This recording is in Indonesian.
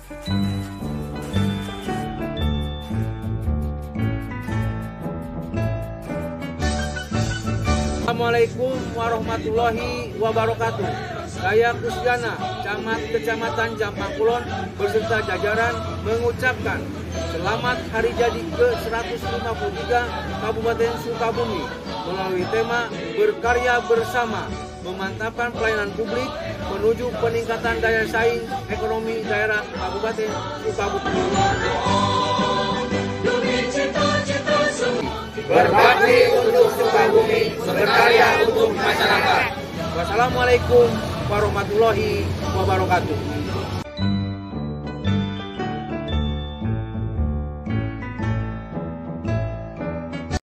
Assalamualaikum warahmatullahi wabarakatuh. Saya Kusdiana, Camat Kecamatan Jampang Kulon beserta jajaran mengucapkan selamat hari jadi ke-153 Kabupaten Sukabumi melalui tema Berkarya Bersama, memantapkan pelayanan publik menuju peningkatan daya saing ekonomi daerah Kabupaten Sukabumi. Berbakti untuk Sukabumi, berkarya untuk masyarakat. Wassalamualaikum warahmatullahi wabarakatuh.